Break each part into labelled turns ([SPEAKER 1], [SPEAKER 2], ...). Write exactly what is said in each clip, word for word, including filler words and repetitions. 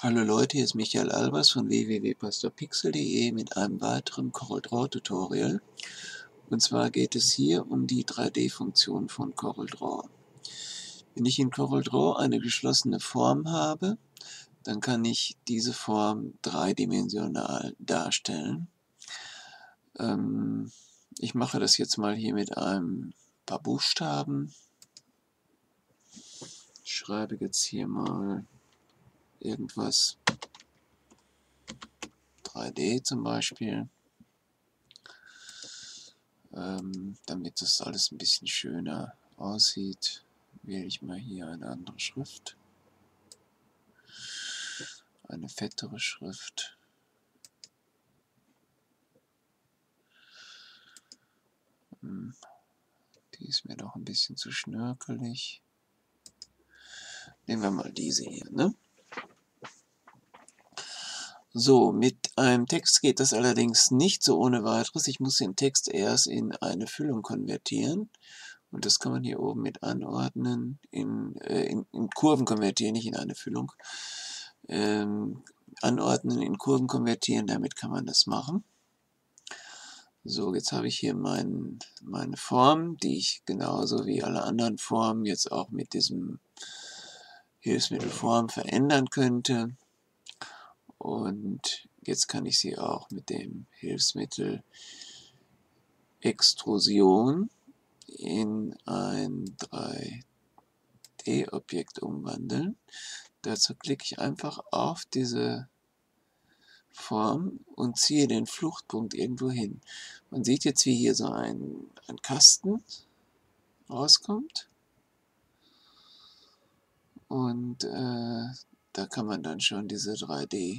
[SPEAKER 1] Hallo Leute, hier ist Michael Albers von w w w punkt pastorpixel punkt de mit einem weiteren CorelDRAW Tutorial. Und zwar geht es hier um die drei D-Funktion von CorelDRAW. Wenn ich in CorelDRAW eine geschlossene Form habe, dann kann ich diese Form dreidimensional darstellen. Ähm, ich mache das jetzt mal hier mit ein paar Buchstaben. Ich schreibe jetzt hier mal irgendwas, drei D zum Beispiel, ähm, damit das alles ein bisschen schöner aussieht, wähle ich mal hier eine andere Schrift, eine fettere Schrift. Hm, die ist mir doch ein bisschen zu schnörkelig. Nehmen wir mal diese hier, ne? So, mit einem Text geht das allerdings nicht so ohne weiteres. Ich muss den Text erst in eine Füllung konvertieren. Und das kann man hier oben mit anordnen, in, äh, in, in Kurven konvertieren, nicht in eine Füllung. Ähm, anordnen, in Kurven konvertieren, damit kann man das machen. So, jetzt habe ich hier mein, meine Form, die ich genauso wie alle anderen Formen jetzt auch mit diesem Hilfsmittel Form verändern könnte. Und jetzt kann ich sie auch mit dem Hilfsmittel Extrusion in ein drei D Objekt umwandeln. Dazu klicke ich einfach auf diese Form und ziehe den Fluchtpunkt irgendwo hin. Man sieht jetzt, wie hier so ein, ein Kasten rauskommt. Und äh, da kann man dann schon diese drei D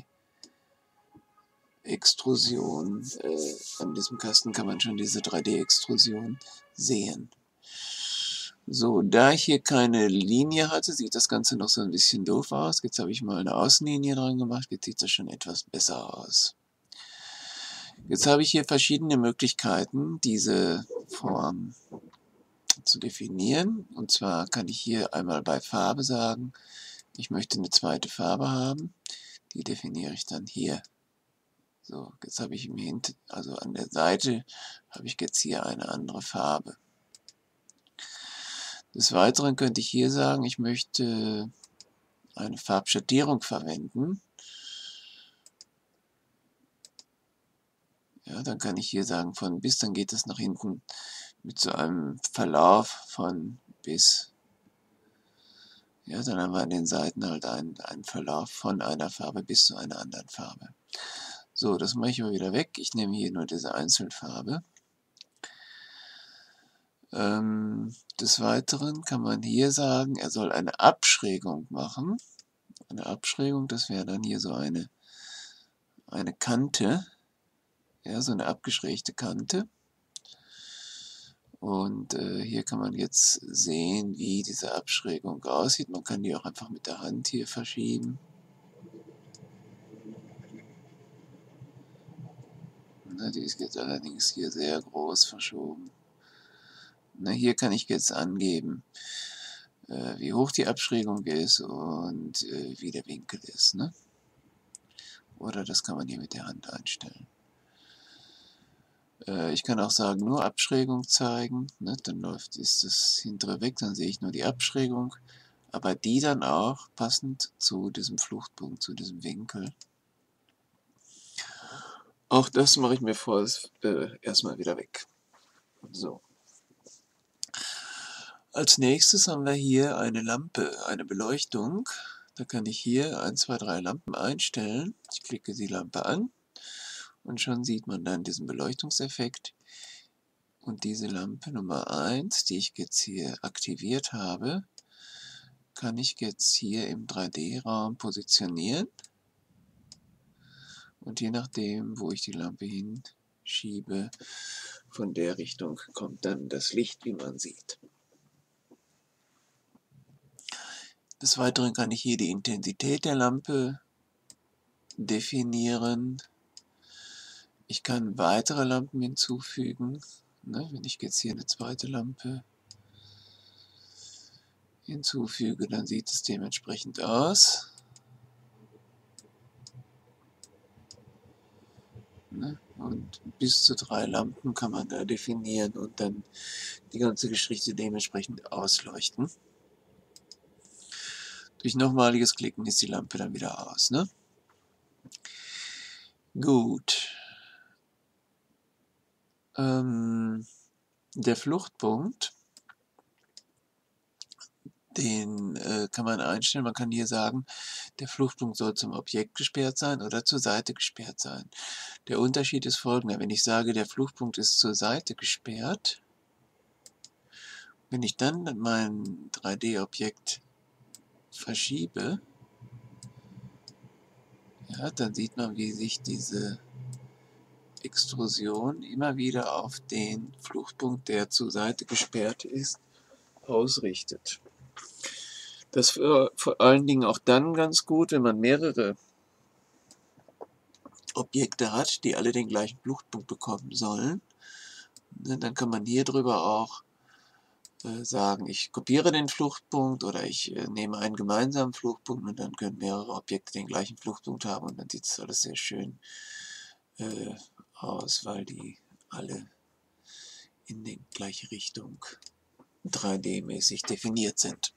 [SPEAKER 1] Extrusion, äh, an diesem Kasten kann man schon diese drei D Extrusion sehen. So, da ich hier keine Linie hatte, sieht das Ganze noch so ein bisschen doof aus. Jetzt habe ich mal eine Außenlinie dran gemacht, jetzt sieht das schon etwas besser aus. Jetzt habe ich hier verschiedene Möglichkeiten, diese Form zu definieren. Und zwar kann ich hier einmal bei Farbe sagen, ich möchte eine zweite Farbe haben. Die definiere ich dann hier. So, jetzt habe ich im Hint, also an der Seite habe ich jetzt hier eine andere Farbe. Des Weiteren könnte ich hier sagen, ich möchte eine Farbschattierung verwenden. Ja, dann kann ich hier sagen von bis, dann geht es nach hinten mit so einem Verlauf von bis. Ja, dann haben wir an den Seiten halt einen, einen Verlauf von einer Farbe bis zu einer anderen Farbe. So, das mache ich mal wieder weg. Ich nehme hier nur diese Einzelfarbe. Ähm, des Weiteren kann man hier sagen, er soll eine Abschrägung machen. Eine Abschrägung, das wäre dann hier so eine, eine Kante. Ja, so eine abgeschrägte Kante. Und äh, hier kann man jetzt sehen, wie diese Abschrägung aussieht. Man kann die auch einfach mit der Hand hier verschieben. Na, die ist jetzt allerdings hier sehr groß verschoben. Na, hier kann ich jetzt angeben, äh, wie hoch die Abschrägung ist und äh, wie der Winkel ist. Ne? Oder das kann man hier mit der Hand einstellen. Äh, ich kann auch sagen, nur Abschrägung zeigen. Ne? Dann läuft, ist das hintere weg, dann sehe ich nur die Abschrägung. Aber die dann auch passend zu diesem Fluchtpunkt, zu diesem Winkel. Auch das mache ich mir vor, äh, erstmal wieder weg. So. Als nächstes haben wir hier eine Lampe, eine Beleuchtung. Da kann ich hier eins, zwei, drei Lampen einstellen. Ich klicke die Lampe an und schon sieht man dann diesen Beleuchtungseffekt. Und diese Lampe Nummer eins, die ich jetzt hier aktiviert habe, kann ich jetzt hier im drei D Raum positionieren. Und je nachdem, wo ich die Lampe hinschiebe, von der Richtung kommt dann das Licht, wie man sieht. Des Weiteren kann ich hier die Intensität der Lampe definieren. Ich kann weitere Lampen hinzufügen. Ne, wenn ich jetzt hier eine zweite Lampe hinzufüge, dann sieht es dementsprechend aus. Ne? Und bis zu drei Lampen kann man da definieren und dann die ganze Geschichte dementsprechend ausleuchten. Durch nochmaliges Klicken ist die Lampe dann wieder aus. Ne? Gut. Ähm, der Fluchtpunkt, den äh, kann man einstellen. Man kann hier sagen, der Fluchtpunkt soll zum Objekt gesperrt sein oder zur Seite gesperrt sein. Der Unterschied ist folgender. Wenn ich sage, der Fluchtpunkt ist zur Seite gesperrt, wenn ich dann mein drei D-Objekt verschiebe, ja, dann sieht man, wie sich diese Extrusion immer wieder auf den Fluchtpunkt, der zur Seite gesperrt ist, ausrichtet. Das ist vor allen Dingen auch dann ganz gut, wenn man mehrere Objekte hat, die alle den gleichen Fluchtpunkt bekommen sollen. Dann kann man hier drüber auch äh, sagen, ich kopiere den Fluchtpunkt oder ich äh, nehme einen gemeinsamen Fluchtpunkt und dann können mehrere Objekte den gleichen Fluchtpunkt haben und dann sieht es alles sehr schön äh, aus, weil die alle in die gleiche Richtung drei D-mäßig definiert sind.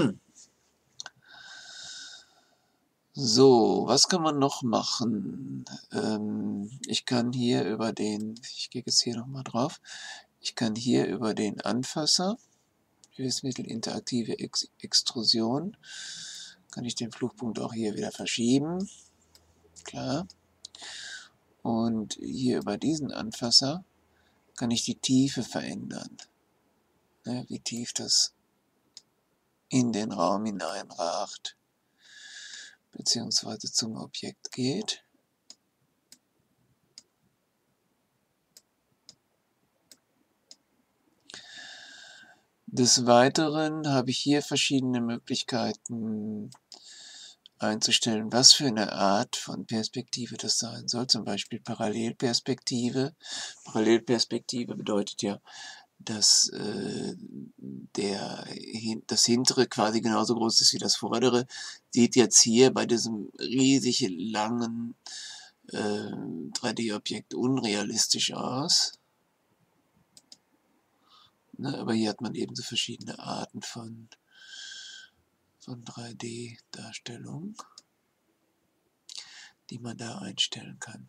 [SPEAKER 1] So, was kann man noch machen? Ähm, ich kann hier über den, ich gehe jetzt hier nochmal drauf, ich kann hier über den Anfasser, Hilfsmittel interaktive Ex Extrusion, kann ich den Fluchtpunkt auch hier wieder verschieben, klar. Und hier über diesen Anfasser kann ich die Tiefe verändern, ne, wie tief das in den Raum hineinragt, beziehungsweise zum Objekt geht. Des Weiteren habe ich hier verschiedene Möglichkeiten einzustellen, was für eine Art von Perspektive das sein soll. Zum Beispiel Parallelperspektive. Parallelperspektive bedeutet ja, dass äh, der, das hintere quasi genauso groß ist wie das vordere. Sieht jetzt hier bei diesem riesig langen äh, drei D-Objekt unrealistisch aus. Ne, aber hier hat man eben so verschiedene Arten von, von drei D-Darstellung, die man da einstellen kann.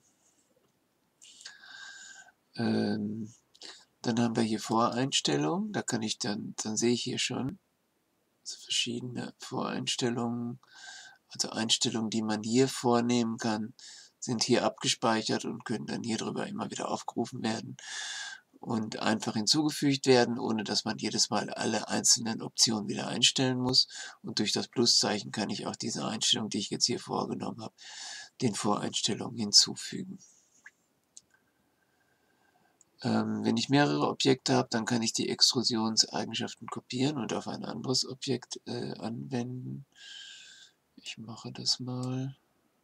[SPEAKER 1] Ähm, dann haben wir hier Voreinstellungen, da kann ich dann, dann sehe ich hier schon so verschiedene Voreinstellungen, also Einstellungen, die man hier vornehmen kann, sind hier abgespeichert und können dann hier drüber immer wieder aufgerufen werden und einfach hinzugefügt werden, ohne dass man jedes Mal alle einzelnen Optionen wieder einstellen muss. Und durch das Pluszeichen kann ich auch diese Einstellung, die ich jetzt hier vorgenommen habe, den Voreinstellungen hinzufügen. Ähm, wenn ich mehrere Objekte habe, dann kann ich die Extrusionseigenschaften kopieren und auf ein anderes Objekt äh, anwenden. Ich mache das mal.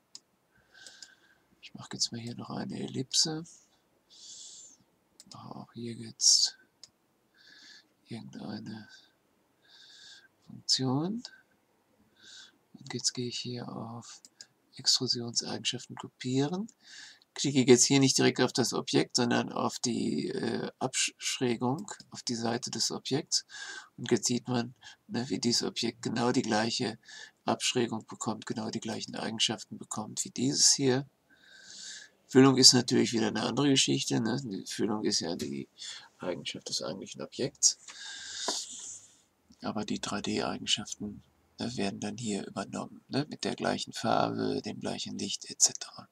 [SPEAKER 1] Ich mache jetzt mal hier noch eine Ellipse. Mache auch hier jetzt irgendeine Funktion. Und jetzt gehe ich hier auf Extrusionseigenschaften kopieren. Klicke jetzt hier nicht direkt auf das Objekt, sondern auf die äh, Abschrägung, auf die Seite des Objekts. Und jetzt sieht man, ne, wie dieses Objekt genau die gleiche Abschrägung bekommt, genau die gleichen Eigenschaften bekommt wie dieses hier. Füllung ist natürlich wieder eine andere Geschichte. Ne? Die Füllung ist ja die Eigenschaft des eigentlichen Objekts. Aber die drei D-Eigenschaften ne, werden dann hier übernommen, ne? Mit der gleichen Farbe, dem gleichen Licht et cetera.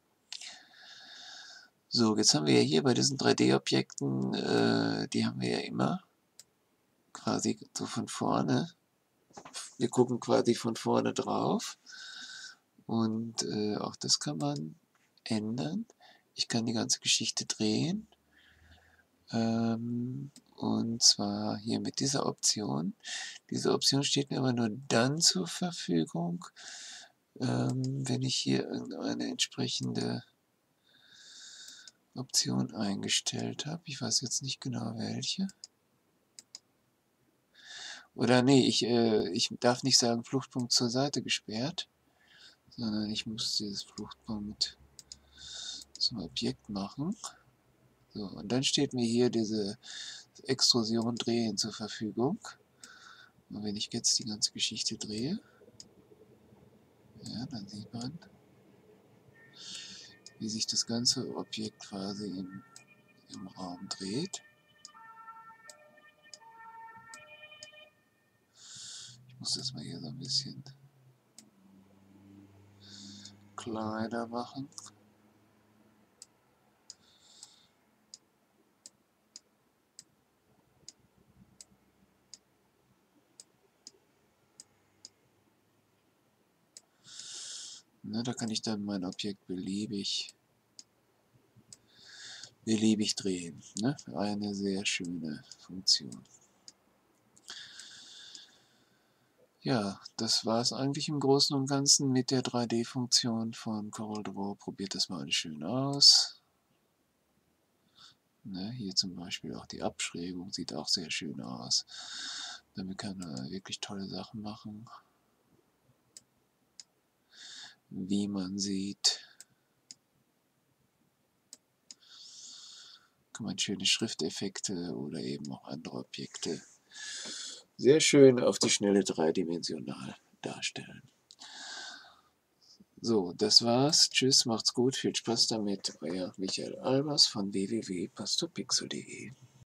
[SPEAKER 1] So, jetzt haben wir ja hier bei diesen drei D-Objekten, äh, die haben wir ja immer quasi so von vorne. Wir gucken quasi von vorne drauf und äh, auch das kann man ändern. Ich kann die ganze Geschichte drehen ähm, und zwar hier mit dieser Option. Diese Option steht mir aber nur dann zur Verfügung, ähm, wenn ich hier irgendeine entsprechende Option eingestellt habe. Ich weiß jetzt nicht genau welche. Oder nee, ich, äh, ich darf nicht sagen Fluchtpunkt zur Seite gesperrt, sondern ich muss dieses Fluchtpunkt zum Objekt machen. So, und dann steht mir hier diese Extrusion drehen zur Verfügung. Und wenn ich jetzt die ganze Geschichte drehe, ja, dann sieht man, wie sich das ganze Objekt quasi im, im Raum dreht. Ich muss das mal hier so ein bisschen kleiner machen. Ne, da kann ich dann mein Objekt beliebig, beliebig drehen. Ne? Eine sehr schöne Funktion. Ja, das war es eigentlich im Großen und Ganzen mit der drei D-Funktion von CorelDRAW. Probiert das mal schön aus. Ne, hier zum Beispiel auch die Abschrägung sieht auch sehr schön aus. Damit kann man wirklich tolle Sachen machen. Wie man sieht, kann man schöne Schrifteffekte oder eben auch andere Objekte sehr schön auf die Schnelle dreidimensional darstellen. So, das war's. Tschüss, macht's gut, viel Spaß damit. Euer Michael Albers von w w w punkt pastopixel punkt de.